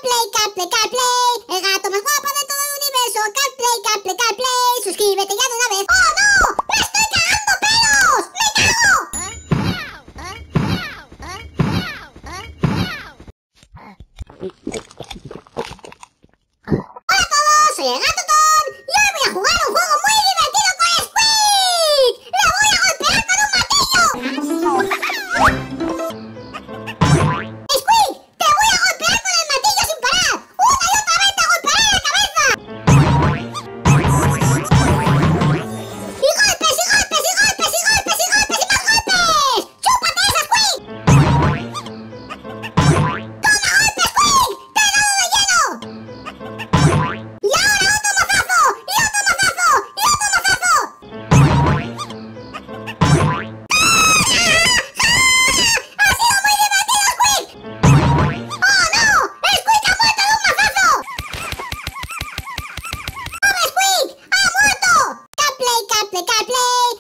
CarPlay, CarPlay, CarPlay, el gato más guapo de todo el universo. CarPlay, CarPlay, CarPlay, suscríbete ya de una vez. ¡Oh no! ¡Me estoy cagando pelos! ¡Me cago! Hola a todos, soy el Gato Ton y hoy voy a jugar a un juego muy divertido con Squeak. ¡Le voy a golpear con un martillo! ¡Squeak! ¡Te voy a golpear con el martillo sin parar! ¡Una y otra vez te golpearé la cabeza! ¡Y golpes, y golpes, y golpes, y golpes, y golpes, y más golpes! ¡Chúpate esa, Squeak! ¡Toma golpes, Squeak! ¡Te he dado de lleno! ¡Y ahora otro mazazo! ¡Y otro mazazo! ¡Y otro mazazo! ¡Ha sido muy divertido, Squeak! ¡Oh no! ¡Squeak ha muerto de un mazazo! ¡Pobre Squeak! ¡Ha muerto! CarPlay, CarPlay, CarPlay,